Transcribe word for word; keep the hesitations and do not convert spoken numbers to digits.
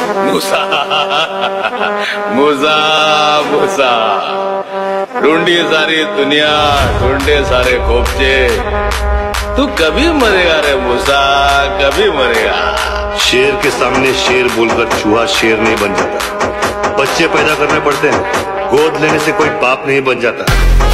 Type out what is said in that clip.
मूसा मूसा मूसा ढूंढी सारी दुनिया, ढूंढे सारे खोपचे, तू कभी मरेगा रे मूसा, कभी मरेगा। शेर के सामने शेर बोलकर चूहा शेर नहीं बन जाता। बच्चे पैदा करने पड़ते हैं, गोद लेने से कोई बाप नहीं बन जाता।